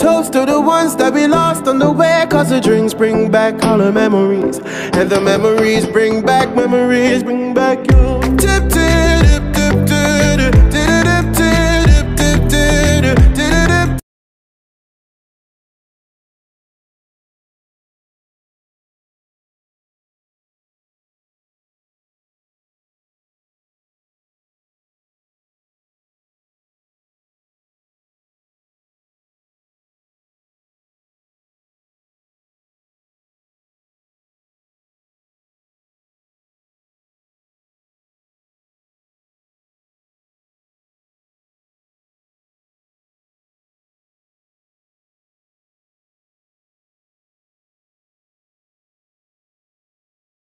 Toast to the ones that we lost on the way, cause the drinks bring back all the memories, and the memories bring back you. Tip to